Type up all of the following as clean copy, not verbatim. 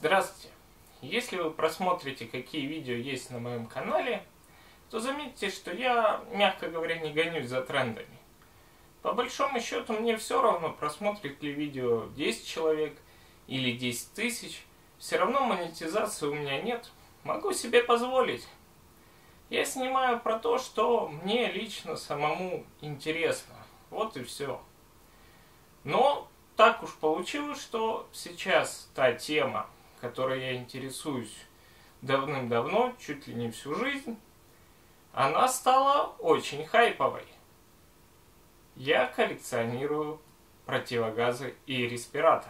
Здравствуйте! Если вы просмотрите, какие видео есть на моем канале, то заметьте, что я, мягко говоря, не гонюсь за трендами. По большому счету, мне все равно, просмотрит ли видео 10 человек или 10 тысяч. Все равно монетизации у меня нет. Могу себе позволить. Я снимаю про то, что мне лично самому интересно. Вот и все. Но так уж получилось, что сейчас та тема, которой я интересуюсь давным-давно, чуть ли не всю жизнь, она стала очень хайповой. Я коллекционирую противогазы и респираторы.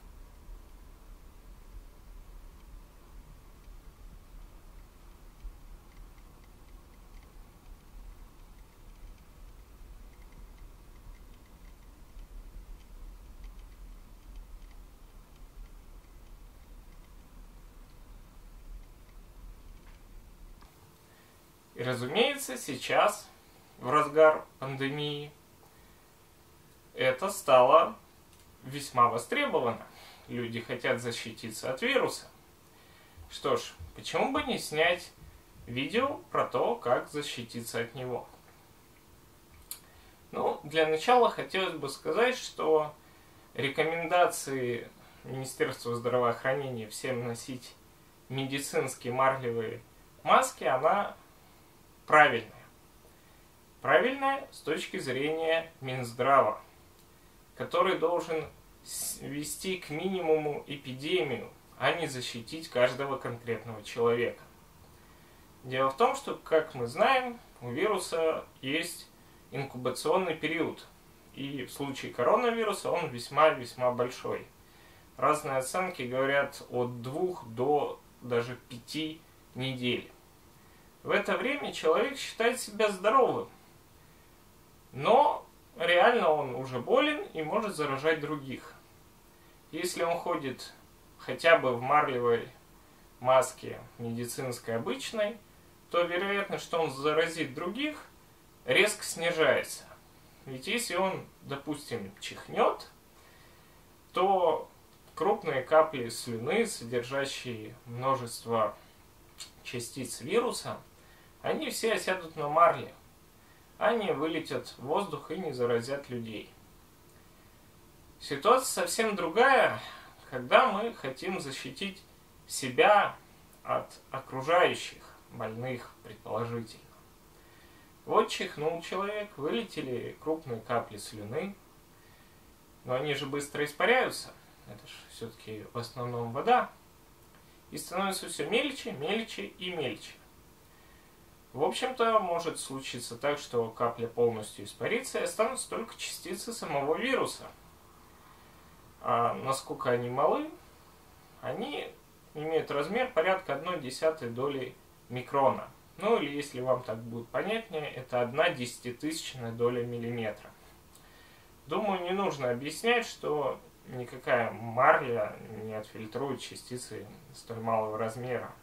И, разумеется, сейчас, в разгар пандемии, это стало весьма востребовано. Люди хотят защититься от вируса. Что ж, почему бы не снять видео про то, как защититься от него? Ну, для начала хотелось бы сказать, что рекомендации Министерства здравоохранения всем носить медицинские марлевые маски, она правильная. Правильная с точки зрения Минздрава, который должен свести к минимуму эпидемию, а не защитить каждого конкретного человека. Дело в том, что, как мы знаем, у вируса есть инкубационный период. И в случае коронавируса он весьма-весьма большой. Разные оценки говорят от 2 до даже 5 недель. В это время человек считает себя здоровым, но реально он уже болен и может заражать других. Если он ходит хотя бы в марлевой маске медицинской обычной, то вероятность, что он заразит других, резко снижается. Ведь если он, допустим, чихнет, то крупные капли слюны, содержащие множество частиц вируса, они все осядут на марле. Они вылетят в воздух и не заразят людей. Ситуация совсем другая, когда мы хотим защитить себя от окружающих больных, предположительно. Вот чихнул человек, вылетели крупные капли слюны, но они же быстро испаряются, это же все-таки в основном вода, и становится все мельче, мельче и мельче. В общем-то, может случиться так, что капля полностью испарится и останутся только частицы самого вируса. А насколько они малы, они имеют размер порядка 1/10 доли микрона. Ну или, если вам так будет понятнее, это 1/10-тысячная доля миллиметра. Думаю, не нужно объяснять, что никакая марля не отфильтрует частицы столь малого размера.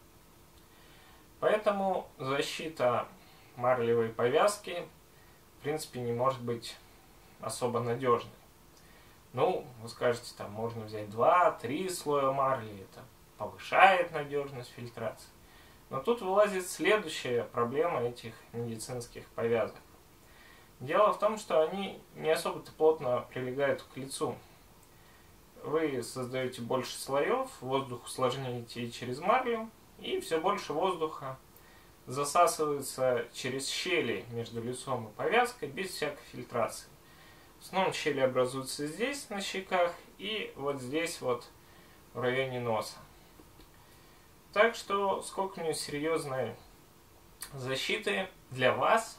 Поэтому защита марлевой повязки, в принципе, не может быть особо надежной. Ну, вы скажете, там можно взять 2-3 слоя марли, это повышает надежность фильтрации. Но тут вылазит следующая проблема этих медицинских повязок. Дело в том, что они не особо-то плотно прилегают к лицу. Вы создаете больше слоев, воздух сложнее идти через марлю, и все больше воздуха засасывается через щели между лицом и повязкой без всякой фильтрации. В основном щели образуются здесь, на щеках, и вот здесь вот в районе носа. Так что сколько-нибудь серьезной защиты для вас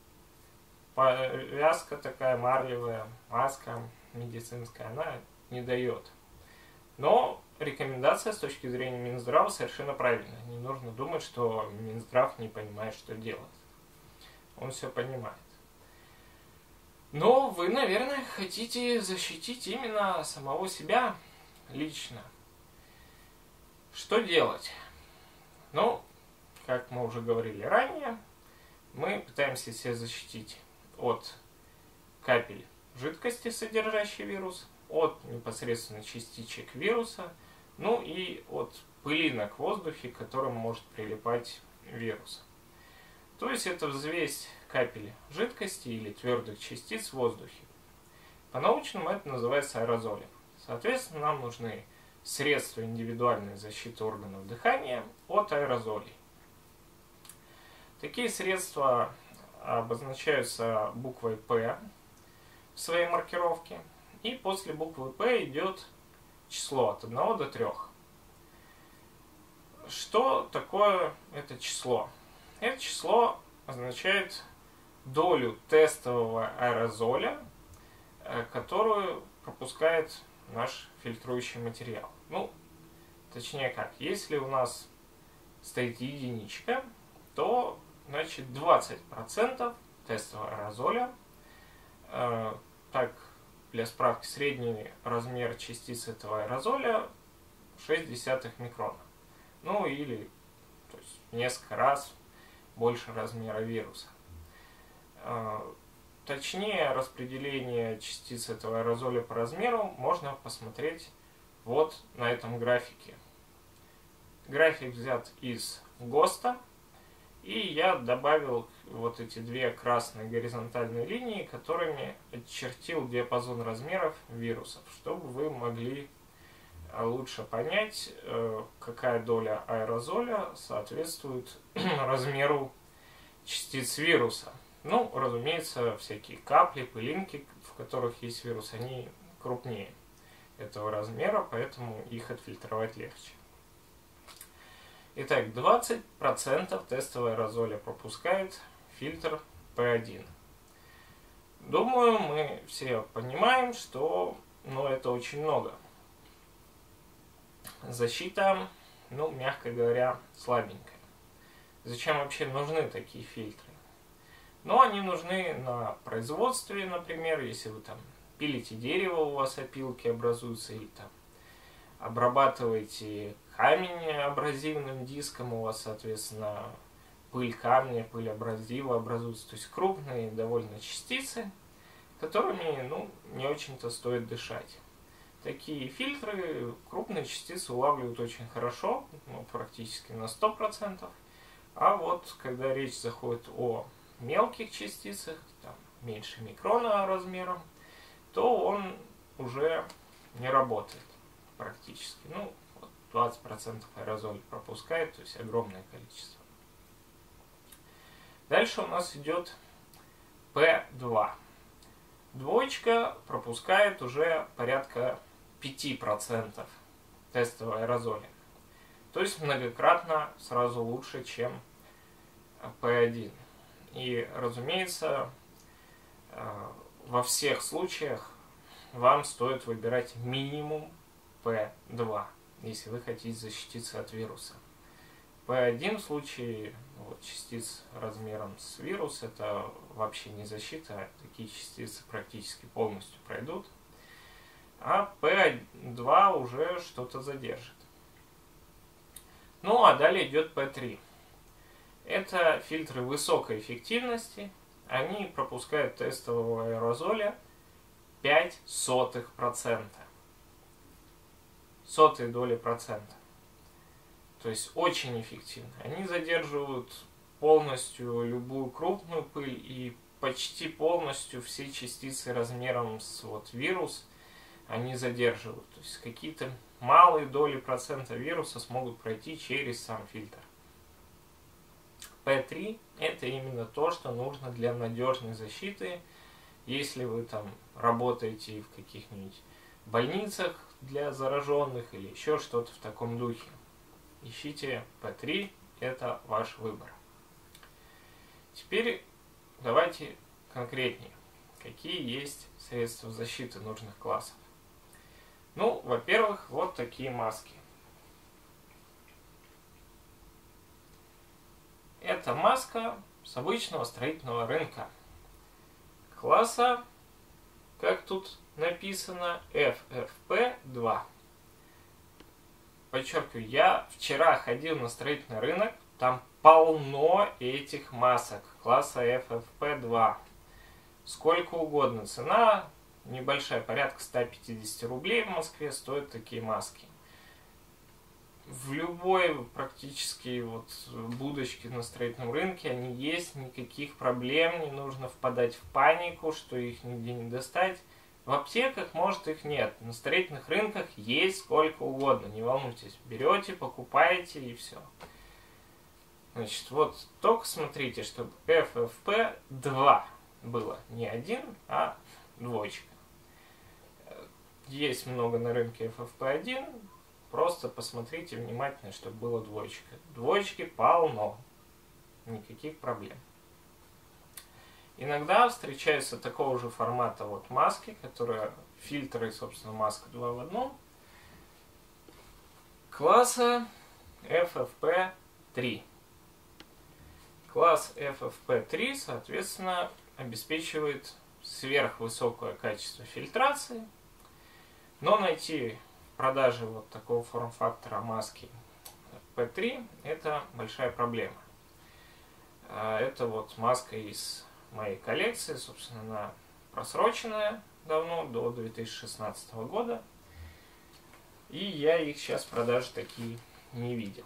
повязка такая марлевая, маска медицинская, она не дает. Но рекомендация с точки зрения Минздрава совершенно правильная. Не нужно думать, что Минздрав не понимает, что делать. Он все понимает. Но вы, наверное, хотите защитить именно самого себя лично. Что делать? Ну, как мы уже говорили ранее, мы пытаемся себя защитить от капель жидкости, содержащей вирус, от непосредственно частичек вируса, Ну и от пылинок в воздухе, к которым может прилипать вирус. То есть это взвесь капель жидкости или твердых частиц в воздухе. По-научному это называется аэрозолем. Соответственно, нам нужны средства индивидуальной защиты органов дыхания от аэрозолей. Такие средства обозначаются буквой П в своей маркировке. И после буквы П идет число от 1 до 3. Что такое это число? Это число означает долю тестового аэрозоля, которую пропускает наш фильтрующий материал. Ну, точнее как, если у нас стоит единичка, то значит 20% тестового аэрозоля, так, для справки, средний размер частиц этого аэрозоля 0,6 микрона. Ну или то есть, несколько раз больше размера вируса. Точнее распределение частиц этого аэрозоля по размеру можно посмотреть вот на этом графике. График взят из ГОСТа, и я добавил вот эти две красные горизонтальные линии, которыми очертил диапазон размеров вирусов, чтобы вы могли лучше понять, какая доля аэрозоля соответствует размеру частиц вируса. Ну, разумеется, всякие капли, пылинки, в которых есть вирус, они крупнее этого размера, поэтому их отфильтровать легче. Итак, 20% тестового аэрозоля пропускает фильтр P1. Думаю, мы все понимаем, что это очень много. Защита, мягко говоря, слабенькая. Зачем вообще нужны такие фильтры? Они нужны на производстве, например, если вы там пилите дерево, у вас опилки образуются, или там обрабатываете камень абразивным диском, у вас, соответственно, пыль камня, пыль абразива образуются, то есть крупные довольно частицы, которыми, не очень-то стоит дышать. Такие фильтры крупные частицы улавливают очень хорошо, практически на 100%, а вот когда речь заходит о мелких частицах, там, меньше микрона размером, то он уже не работает практически. 20% аэрозоль пропускает, то есть огромное количество. Дальше у нас идет P2. Двоечка пропускает уже порядка 5% тестового аэрозоля. То есть многократно сразу лучше, чем P1. И, разумеется, во всех случаях вам стоит выбирать минимум P2, если вы хотите защититься от вируса. P1 в случае частиц размером с вирус это вообще не защита, такие частицы практически полностью пройдут. А P2 уже что-то задержит. А далее идет P3. Это фильтры высокой эффективности. Они пропускают тестового аэрозоля 0,05%. Сотые доли процента. То есть очень эффективно. Они задерживают полностью любую крупную пыль и почти полностью все частицы размером с вирус они задерживают. То есть какие-то малые доли процента вируса смогут пройти через сам фильтр. P3 это именно то, что нужно для надежной защиты, если вы там работаете в каких-нибудь больницах для зараженных или еще что-то в таком духе. Ищите P3, это ваш выбор. Теперь давайте конкретнее, какие есть средства защиты нужных классов. Во-первых, вот такие маски. Это маска с обычного строительного рынка. Класса, как тут написано, FFP2. Подчеркиваю, я вчера ходил на строительный рынок, там полно этих масок класса FFP2. Сколько угодно. Цена небольшая, порядка 150 рублей в Москве стоят такие маски. в любой практически вот будочке на строительном рынке они есть, никаких проблем, не нужно впадать в панику, что их нигде не достать. В аптеках, может, их нет, на строительных рынках есть сколько угодно, не волнуйтесь, берете, покупаете и все. Значит, вот только смотрите, чтобы FFP2 было не 1, а двоечка. Есть много на рынке FFP1, просто посмотрите внимательно, чтобы было двоечка. Двоечки полно, никаких проблем. Иногда встречаются такого же формата вот маски, которые фильтры, собственно, маска 2 в 1, класса FFP3. Класс FFP3, соответственно, обеспечивает сверхвысокое качество фильтрации, но найти в продаже вот такого форм-фактора маски P3 это большая проблема. Это вот маска из моей коллекции, собственно, она просроченная давно, до 2016 года, и я их сейчас в продаже такие не видел.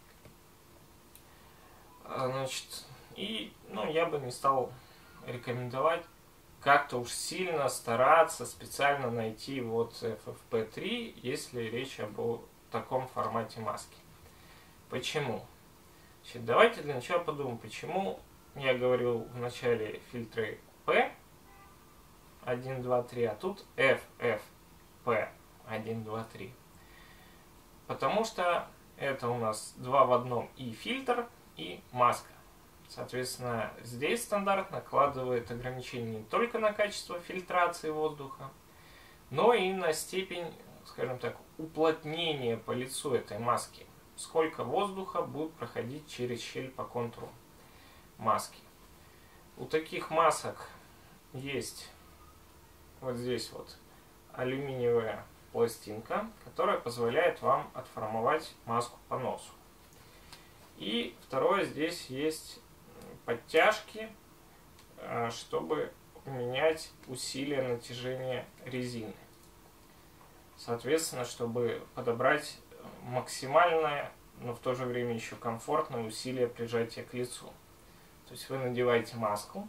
Значит, и я бы не стал рекомендовать как-то уж сильно стараться специально найти вот FFP3, если речь об таком формате маски. Почему? Значит, давайте для начала подумаем, почему я говорил в начале фильтры P 1, 2, 3, а тут FFP 1, 2, 3. Потому что это у нас 2 в 1 и фильтр, и маска. Соответственно, здесь стандарт накладывает ограничения не только на качество фильтрации воздуха, но и на степень, скажем так, уплотнения по лицу этой маски. Сколько воздуха будет проходить через щель по контуру маски. У таких масок есть вот здесь вот алюминиевая пластинка, которая позволяет вам отформовать маску по носу. И второе, здесь есть подтяжки, чтобы менять усилие натяжения резины. Соответственно, чтобы подобрать максимальное, но в то же время еще комфортное усилие прижатия к лицу. То есть вы надеваете маску,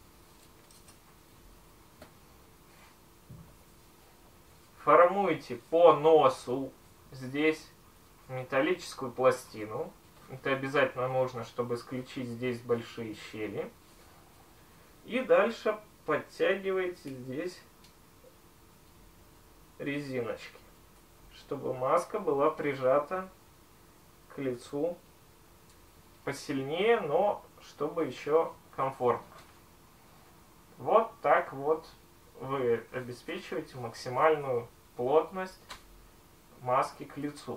формуете по носу здесь металлическую пластину. Это обязательно нужно, чтобы исключить здесь большие щели. И дальше подтягиваете здесь резиночки, чтобы маска была прижата к лицу посильнее, но чтобы еще комфортно. Вот так вот вы обеспечиваете максимальную плотность маски к лицу.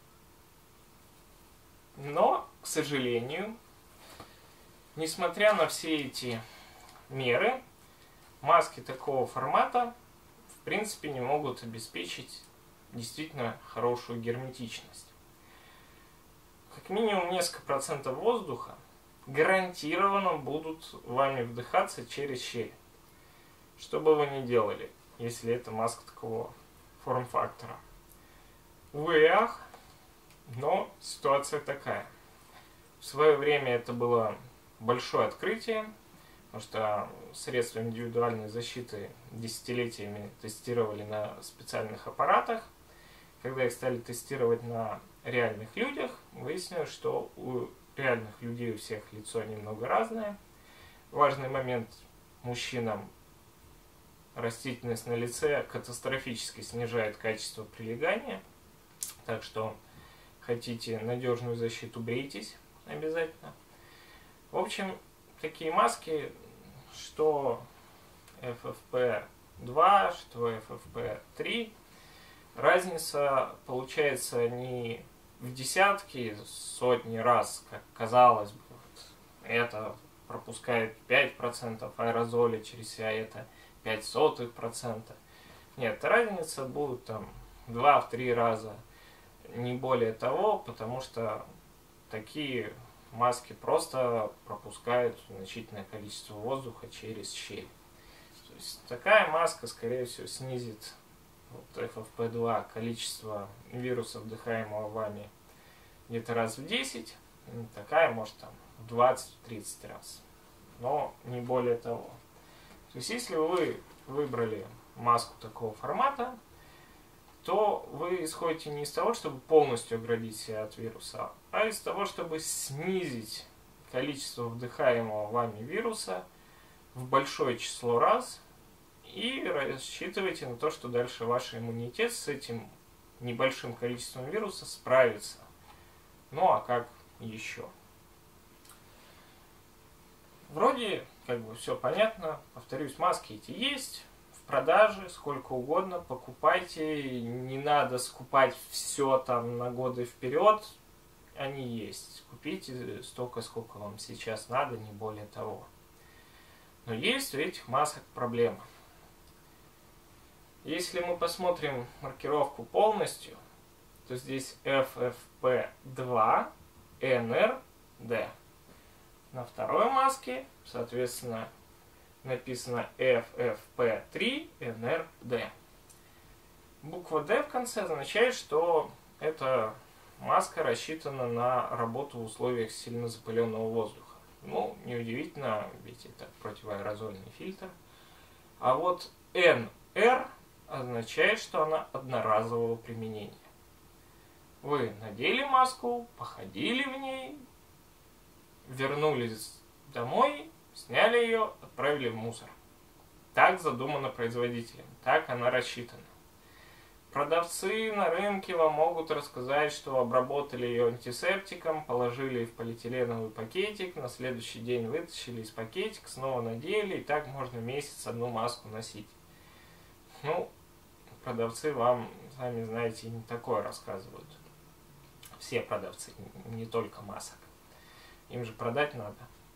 Но, к сожалению, несмотря на все эти меры, маски такого формата в принципе не могут обеспечить действительно хорошую герметичность. Как минимум несколько процентов воздуха гарантированно будут вами вдыхаться через щель. Что бы вы ни делали, если это маска такого форм-фактора. Увы и ах, но ситуация такая. В свое время это было большое открытие, потому что средства индивидуальной защиты десятилетиями тестировали на специальных аппаратах. Когда их стали тестировать на реальных людях, выяснилось, что у реальных людей у всех лицо немного разное. Важный момент: мужчинам растительность на лице катастрофически снижает качество прилегания, так что хотите надежную защиту, брейтесь обязательно. В общем, такие маски, что FFP2, что FFP3, разница получается не в десятки, сотни раз, как казалось бы. Вот это пропускает 5% аэрозоля через себя, это 0,05%. Нет, разница будет там 2-3 раза, не более того, потому что такие маски просто пропускают значительное количество воздуха через щель. То есть такая маска, скорее всего, снизит FFP2 количество вируса, вдыхаемого вами где-то раз в 10, такая может там в 20-30 раз. Но не более того. То есть если вы выбрали маску такого формата, то вы исходите не из того, чтобы полностью оградить себя от вируса, а из того, чтобы снизить количество вдыхаемого вами вируса в большое число раз, и рассчитывайте на то, что дальше ваш иммунитет с этим небольшим количеством вируса справится. Ну а как еще? Вроде как бы все понятно. Повторюсь, маски эти есть в продаже, сколько угодно. Покупайте. Не надо скупать все там на годы вперед. Они есть. Купите столько, сколько вам сейчас надо, не более того. Но есть у этих масок проблема. Если мы посмотрим маркировку полностью, то здесь FFP2 NRD. На второй маске, соответственно, написано FFP3 NRD. Буква D в конце означает, что эта маска рассчитана на работу в условиях сильно запыленного воздуха. Ну, неудивительно, ведь это противоаэрозольный фильтр. А вот NR означает, что она одноразового применения. Вы надели маску, походили в ней, вернулись домой, сняли ее, отправили в мусор. Так задумано производителем, так она рассчитана. Продавцы на рынке вам могут рассказать, что обработали ее антисептиком, положили в полиэтиленовый пакетик, на следующий день вытащили из пакетика, снова надели, и так можно месяц одну маску носить. Ну, продавцы вам, сами знаете, не такое рассказывают. Все продавцы, не только масок. Им же продать надо.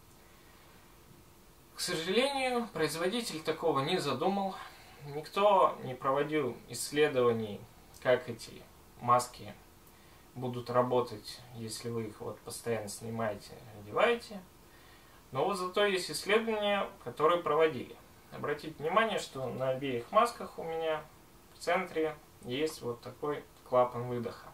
К сожалению, производитель такого не задумал. Никто не проводил исследований, как эти маски будут работать, если вы их вот постоянно снимаете, одеваете. Но вот зато есть исследования, которые проводили. Обратите внимание, что на обеих масках у меня в центре есть вот такой клапан выдоха.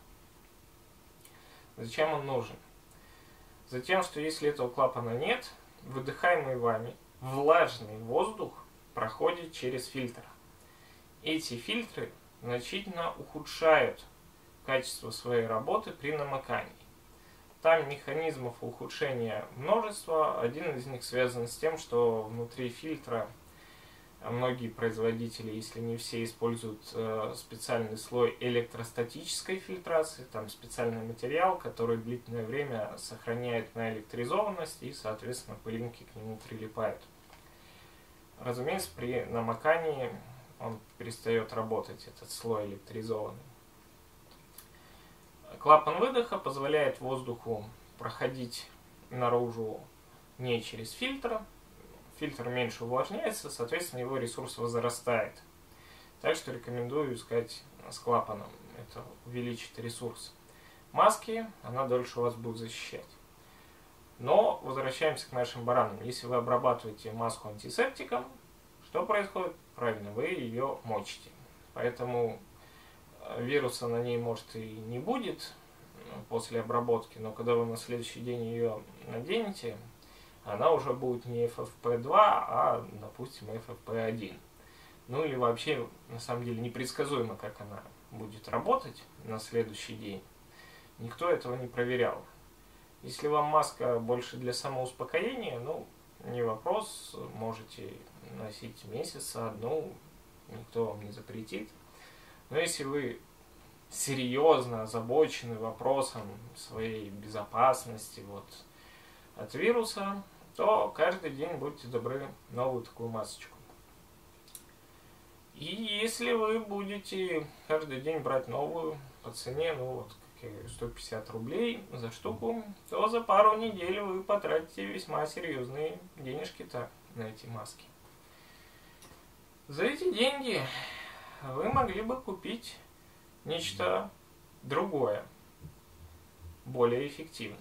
Зачем он нужен? Затем, что если этого клапана нет, выдыхаемый вами влажный воздух проходит через фильтр. Эти фильтры значительно ухудшают качество своей работы при намокании. Там механизмов ухудшения множество. Один из них связан с тем, что внутри фильтра многие производители, если не все, используют специальный слой электростатической фильтрации, там специальный материал, который длительное время сохраняет наэлектризованность и, соответственно, пылинки к нему прилипают. Разумеется, при намокании он перестает работать, этот слой электризованный. Клапан выдоха позволяет воздуху проходить наружу не через фильтр. Фильтр меньше увлажняется, соответственно, его ресурс возрастает. Так что рекомендую искать с клапаном. Это увеличит ресурс. Маски она дольше у вас будет защищать. Но возвращаемся к нашим баранам. Если вы обрабатываете маску антисептиком, что происходит? Правильно, вы ее мочите. Поэтому вируса на ней может и не будет после обработки, но когда вы на следующий день ее наденете, она уже будет не FFP2, а, допустим, FFP1. Ну или вообще, на самом деле, непредсказуемо, как она будет работать на следующий день. Никто этого не проверял. Если вам маска больше для самоуспокоения, ну, не вопрос, можете носить месяц одну, никто вам не запретит. Но если вы серьезно озабочены вопросом своей безопасности от вируса, то каждый день, будьте добры, новую такую масочку. И если вы будете каждый день брать новую по цене, 150 рублей за штуку, то за пару недель вы потратите весьма серьезные денежки-то на эти маски. За эти деньги вы могли бы купить нечто другое, более эффективное.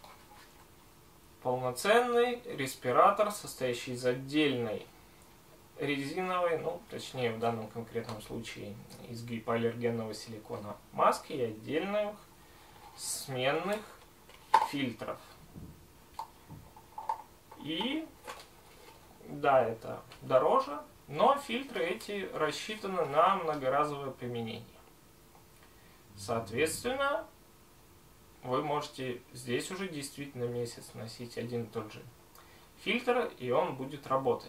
Полноценный респиратор, состоящий из отдельной резиновой, ну, точнее, в данном конкретном случае из гипоаллергенного силикона маски и отдельных сменных фильтров. И да, это дороже, но фильтры эти рассчитаны на многоразовое применение. Соответственно, вы можете здесь уже действительно месяц носить один и тот же фильтр, и он будет работать.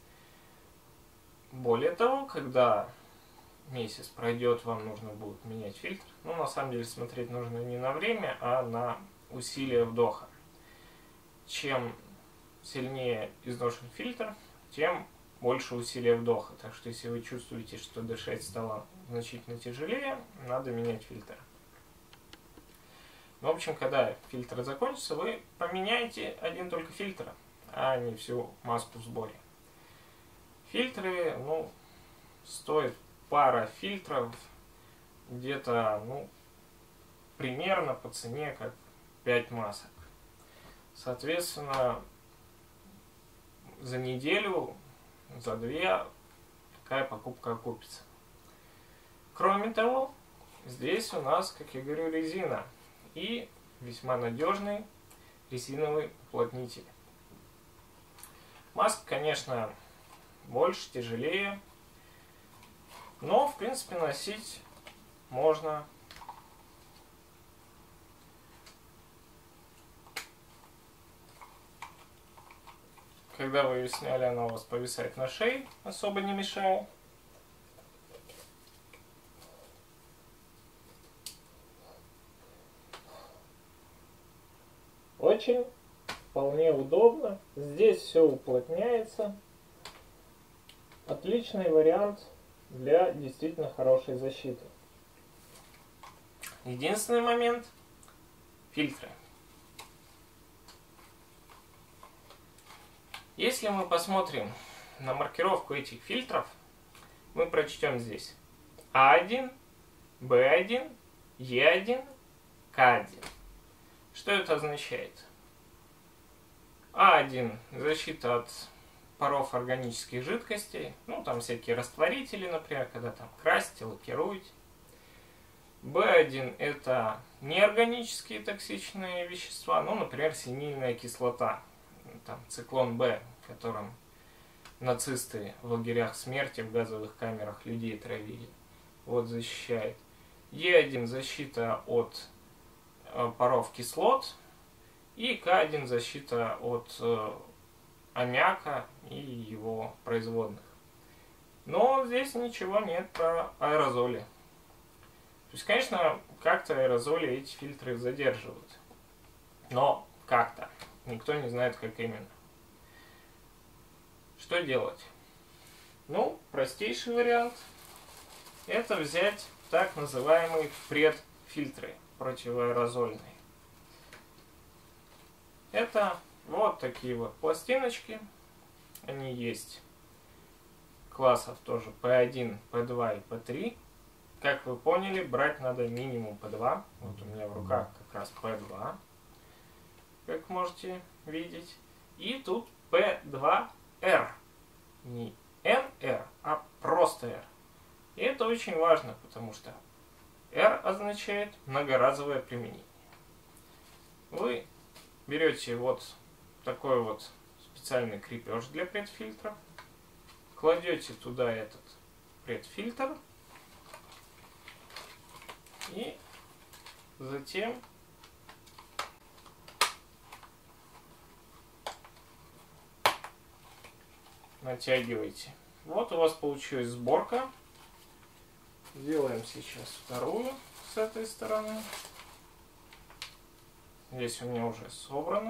Более того, когда месяц пройдет, вам нужно будет менять фильтр. Ну, на самом деле, смотреть нужно не на время, а на усилие вдоха. Чем сильнее изношен фильтр, тем больше усилия вдоха. Так что, если вы чувствуете, что дышать стало значительно тяжелее, надо менять фильтр. В общем, когда фильтр закончится, вы поменяете один только фильтр, а не всю маску в сборе. Фильтры, ну, стоит пара фильтров где-то, ну, примерно по цене как 5 масок. Соответственно, за неделю, за 2 такая покупка окупится. Кроме того, здесь у нас, как я говорю, резина и весьма надежный резиновый уплотнитель. Маска, конечно, больше, тяжелее, но, в принципе, носить можно. Когда вы ее сняли, она у вас повисает на шее, особо не мешая. Очень вполне удобно. Здесь все уплотняется. Отличный вариант для действительно хорошей защиты. Единственный момент – фильтры. Если мы посмотрим на маркировку этих фильтров, мы прочтем здесь А1, Б1, Е1, К1. Что это означает? А1 – защита от паров органических жидкостей, ну там всякие растворители, например, когда там красите, лакируете. Б1 – это неорганические токсичные вещества, ну, например, синильная кислота, там циклон Б, которым нацисты в лагерях смерти в газовых камерах людей травили. Вот защищает. Е1 – защита от паров кислот, и К1 – защита от аммиака и его производных. Но здесь ничего нет про аэрозоли. То есть, конечно, как-то аэрозоли эти фильтры задерживают. Но как-то. Никто не знает, как именно. Что делать? Ну, простейший вариант – это взять так называемые предфильтры противоаэрозольные. Это вот такие вот пластиночки. Они есть классов тоже P1, P2 и P3. Как вы поняли, брать надо минимум P2. Вот у меня в руках как раз P2, как можете видеть. И тут P2R. Не NR, а просто R. И это очень важно, потому что R означает многоразовое применение. Вы берете вот такой вот специальный крепеж для предфильтров, кладете туда этот предфильтр и затем натягиваете. Вот у вас получилась сборка. Сделаем сейчас вторую с этой стороны. Здесь у меня уже собрано.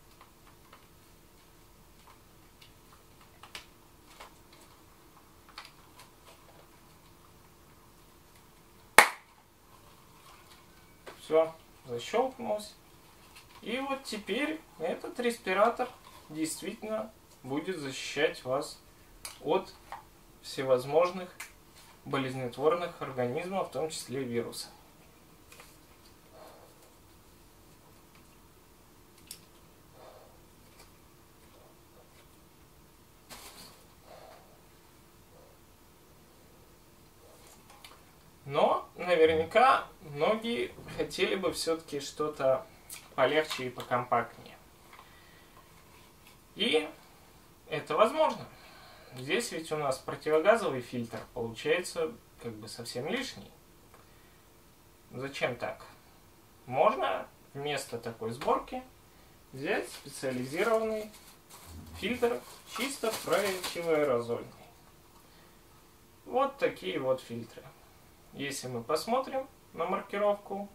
Все, защелкнулось. И вот теперь этот респиратор действительно будет защищать вас от всевозможных болезнетворных организмов, в том числе вируса. наверняка многие хотели бы все-таки что-то полегче и покомпактнее. И это возможно. Здесь ведь у нас противогазовый фильтр получается как бы совсем лишний. Зачем так? Можно вместо такой сборки взять специализированный фильтр чисто противоаэрозольный. Вот такие вот фильтры. Если мы посмотрим на маркировку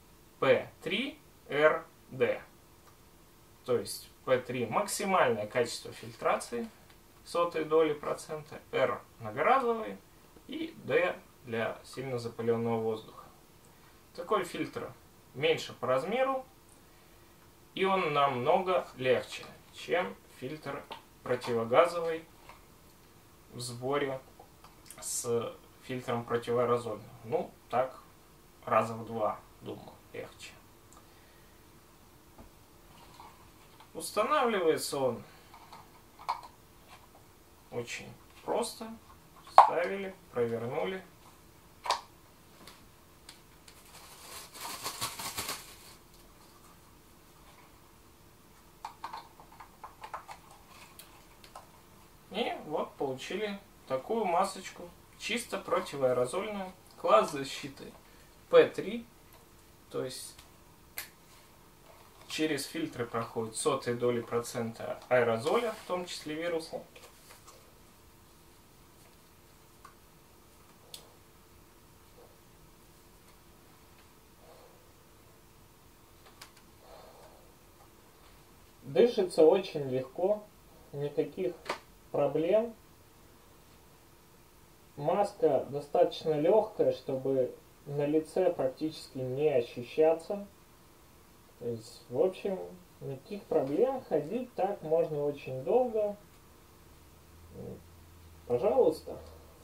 P3RD, то есть P3 максимальное качество фильтрации, 0,01%, R многоразовый и D для сильно запыленного воздуха. Такой фильтр меньше по размеру, и он намного легче, чем фильтр противогазовый в сборе с фильтром противоаэрозольным. Ну, так, раза в 2, думаю, легче. Устанавливается он очень просто. Вставили, провернули. И вот получили такую масочку, чисто противоаэрозольную, класс защиты P3, то есть через фильтры проходит 0,01% аэрозоля, в том числе вируса. Дышится очень легко, никаких проблем. Маска достаточно легкая, чтобы на лице практически не ощущаться. То есть, в общем, никаких проблем. Ходить так можно очень долго. Пожалуйста.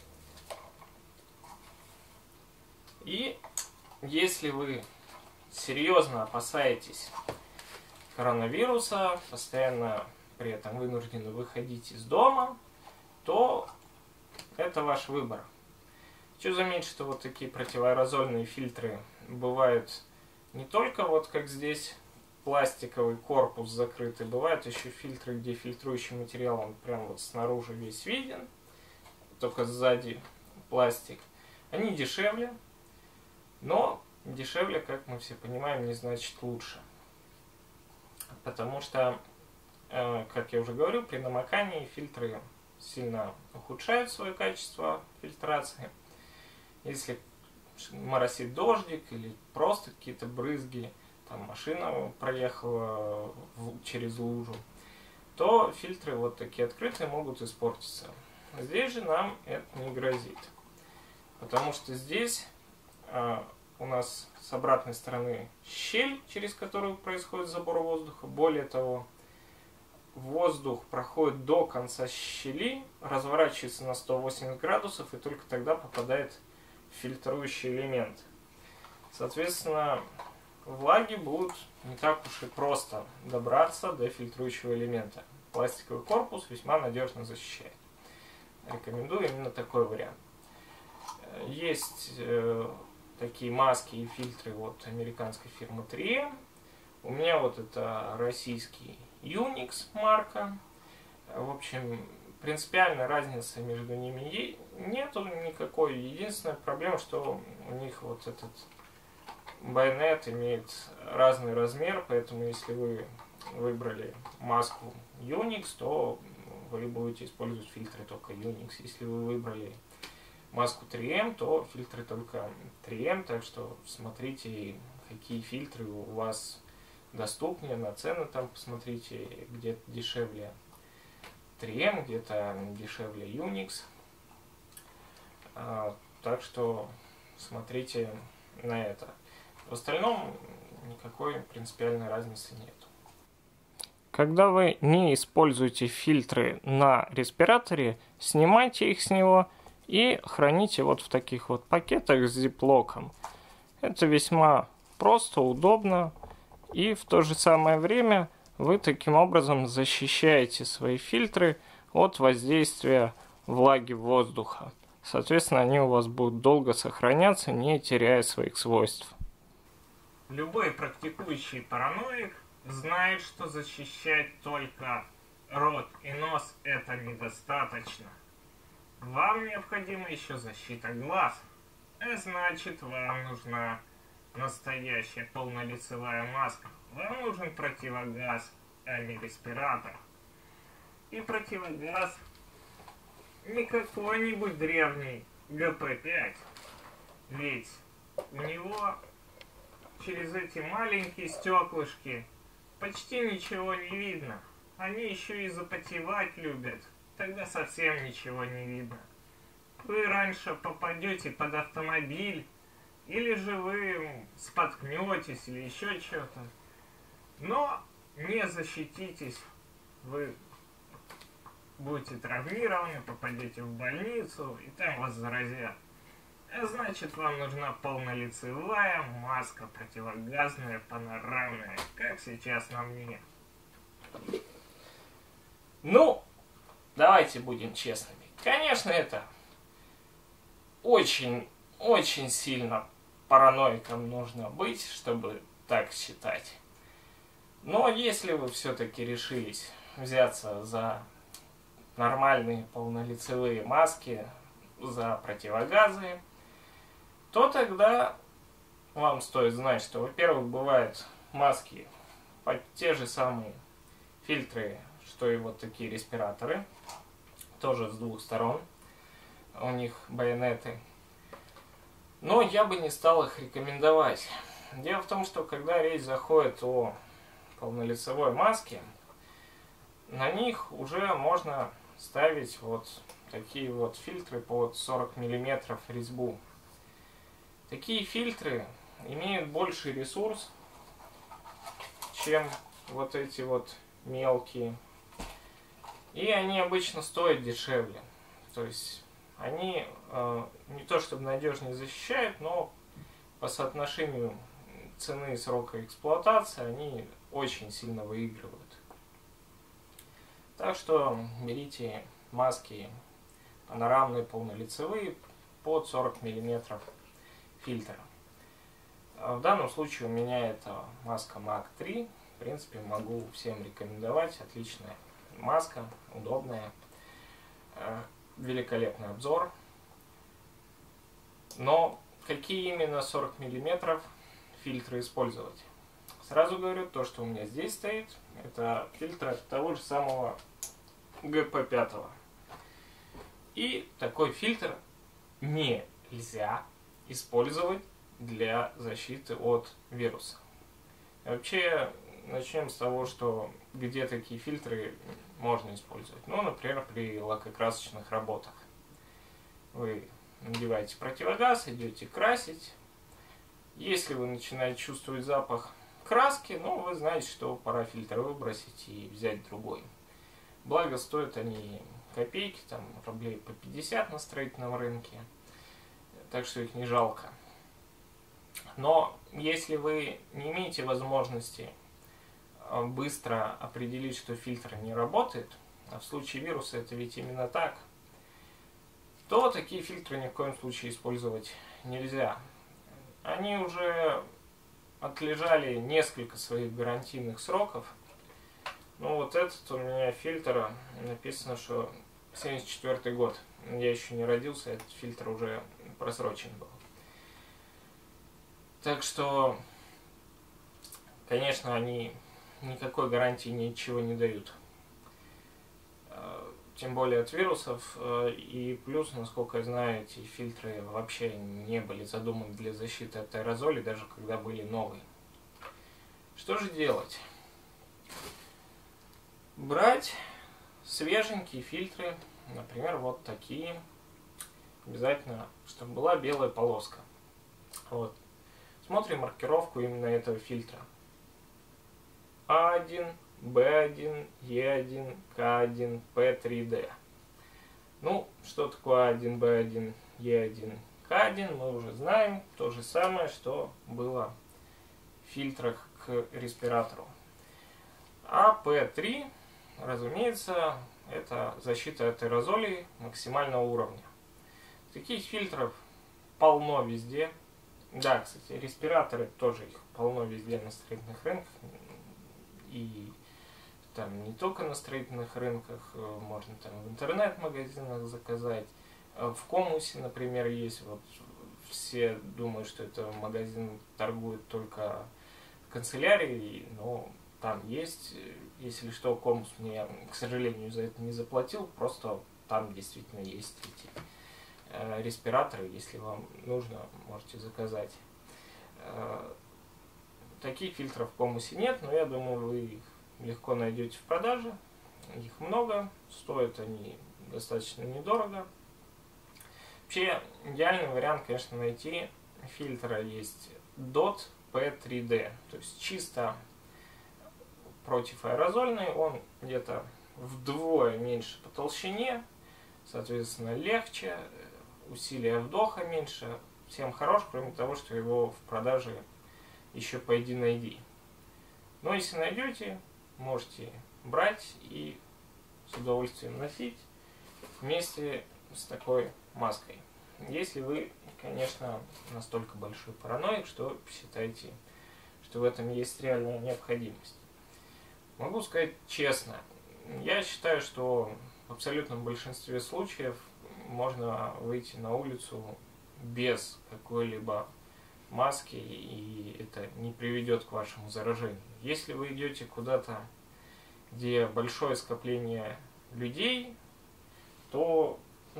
И если вы серьезно опасаетесь коронавируса, постоянно при этом вынуждены выходить из дома, то это ваш выбор. Хочу заметить, что вот такие противоаэрозольные фильтры бывают не только вот как здесь пластиковый корпус закрытый, бывают еще фильтры, где фильтрующий материал, он прям вот снаружи весь виден, только сзади пластик. Они дешевле, но дешевле, как мы все понимаем, не значит лучше. Потому что, как я уже говорил, при намокании фильтры сильно ухудшают свое качество фильтрации. Если моросит дождик или просто какие-то брызги, там машина проехала через лужу, то фильтры вот такие открытые могут испортиться. Здесь же нам это не грозит. Потому что здесь у нас с обратной стороны щель, через которую происходит забор воздуха. Более того, воздух проходит до конца щели, разворачивается на 180 градусов и только тогда попадает в фильтрующий элемент. Соответственно, влаги будут не так уж и просто добраться до фильтрующего элемента. Пластиковый корпус весьма надежно защищает. Рекомендую именно такой вариант. Есть такие маски и фильтры от американской фирмы 3M. У меня вот это российский Unix марка. В общем, принципиальной разницы между ними нету никакой. Единственная проблема, что у них вот этот байонет имеет разный размер, поэтому если вы выбрали маску Unix, то вы будете использовать фильтры только Unix. Если вы выбрали маску 3M, то фильтры только 3M, так что смотрите, какие фильтры у вас доступнее, на цены там посмотрите, где-то дешевле 3M, где-то дешевле Unix. Так что смотрите на это. В остальном никакой принципиальной разницы нет. Когда вы не используете фильтры на респираторе, снимайте их с него и храните вот в таких вот пакетах с зиплоком. Это весьма просто, удобно, и в то же самое время вы таким образом защищаете свои фильтры от воздействия влаги воздуха. Соответственно, они у вас будут долго сохраняться, не теряя своих свойств. Любой практикующий параноик знает, что защищать только рот и нос это недостаточно. Вам необходима еще защита глаз. Значит, вам нужна настоящая полнолицевая маска. Вам нужен противогаз, а не респиратор. И противогаз не какой-нибудь древний ГП-5. Ведь у него через эти маленькие стеклышки почти ничего не видно. Они еще и запотевать любят. Тогда совсем ничего не видно. Вы раньше попадете под автомобиль, или же вы споткнетесь, или еще что-то. Но не защититесь. Вы будете травмированы, попадете в больницу, и там вас заразят. Значит, вам нужна полнолицевая маска противогазная, панорамная, как сейчас на мне. Ну, давайте будем честными. Конечно, это очень сильно параноиком нужно быть, чтобы так считать. Но если вы все-таки решились взяться за нормальные полнолицевые маски, за противогазы, то тогда вам стоит знать, что, во-первых, бывают маски под те же самые фильтры, что и вот такие респираторы, тоже с двух сторон, у них байонеты. Но я бы не стал их рекомендовать. Дело в том, что когда речь заходит о полнолицевой маске, на них уже можно ставить вот такие вот фильтры под 40 мм резьбу. Такие фильтры имеют больший ресурс, чем вот эти вот мелкие. И они обычно стоят дешевле. То есть они не то чтобы надежнее защищают, но по соотношению цены и срока эксплуатации они очень сильно выигрывают. Так что берите маски панорамные, полнолицевые под 40 мм фильтра. В данном случае у меня это маска Mach 3. В принципе, могу всем рекомендовать. Отличная маска, удобная, великолепный обзор. Но какие именно 40 мм фильтры использовать? Сразу говорю, то, что у меня здесь стоит, это фильтр того же самого ГП-5. И такой фильтр нельзя использовать для защиты от вируса. Вообще, начнем с того, что где такие фильтры можно использовать. Ну, например, при лакокрасочных работах. Вы надеваете противогаз, идете красить. Если вы начинаете чувствовать запах краски, ну, вы знаете, что пора фильтр выбросить и взять другой. Благо, стоят они копейки, там рублей по 50 на строительном рынке, так что их не жалко. Но если вы не имеете возможности быстро определить, что фильтр не работает, а в случае вируса это ведь именно так, то такие фильтры ни в коем случае использовать нельзя. Они уже отлежали несколько своих гарантийных сроков. Ну вот этот у меня фильтр, написано, что 74 год. Я еще не родился, этот фильтр уже просрочен был. Так что, конечно, они никакой гарантии ничего не дают. Тем более от вирусов. И плюс, насколько я знаю, эти фильтры вообще не были задуманы для защиты от аэрозолей, даже когда были новые. Что же делать? Брать свеженькие фильтры, например, вот такие. Обязательно, чтобы была белая полоска. Вот. Смотрим маркировку именно этого фильтра. А1, Б1, Е1, К1, П3Д. Ну, что такое А1, Б1, Е1, К1, мы уже знаем. То же самое, что было в фильтрах к респиратору. А П3, разумеется, это защита от аэрозолей максимального уровня. Таких фильтров полно везде. Да, кстати, респираторы тоже их полно везде на строительных рынках. И там не только на строительных рынках, можно там в интернет-магазинах заказать. В Комусе, например, есть, вот все думают, что это магазин торгует только канцелярией, но там есть, если что, Комус мне, к сожалению, за это не заплатил, просто там действительно есть эти респираторы, если вам нужно, можете заказать. Таких фильтров в Комусе нет, но я думаю, вы их легко найдете в продаже. Их много, стоят они достаточно недорого. Вообще, идеальный вариант, конечно, найти фильтра есть DOT P3D, то есть чисто противоаэрозольный, он где-то вдвое меньше по толщине, соответственно, легче, усилия вдоха меньше, всем хорош, кроме того, что его в продаже еще пойди найди. Но если найдете, можете брать и с удовольствием носить вместе с такой маской. Если вы, конечно, настолько большой параноик, что считаете, что в этом есть реальная необходимость. Могу сказать честно, я считаю, что в абсолютном большинстве случаев можно выйти на улицу без какой-либо маски, и это не приведет к вашему заражению. Если вы идете куда-то, где большое скопление людей, то,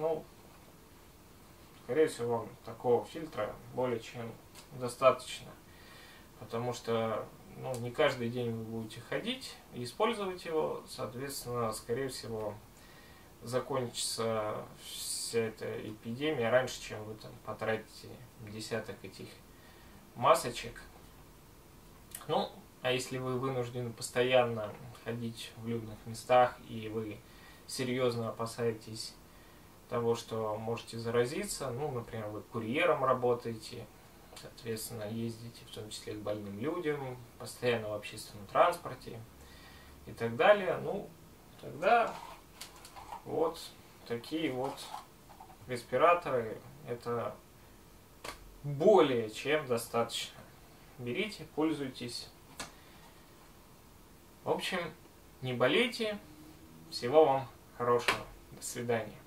скорее всего, вам такого фильтра более чем достаточно. Потому что не каждый день вы будете ходить и использовать его, соответственно, скорее всего, закончится вся эта эпидемия раньше, чем вы там потратите десяток этих масочек. А если вы вынуждены постоянно ходить в людных местах и вы серьезно опасаетесь того, что можете заразиться, например, вы курьером работаете, соответственно, ездите в том числе к больным людям, постоянно в общественном транспорте и так далее, тогда вот такие вот респираторы это более чем достаточно. Берите, пользуйтесь. В общем, не болейте. Всего вам хорошего. До свидания.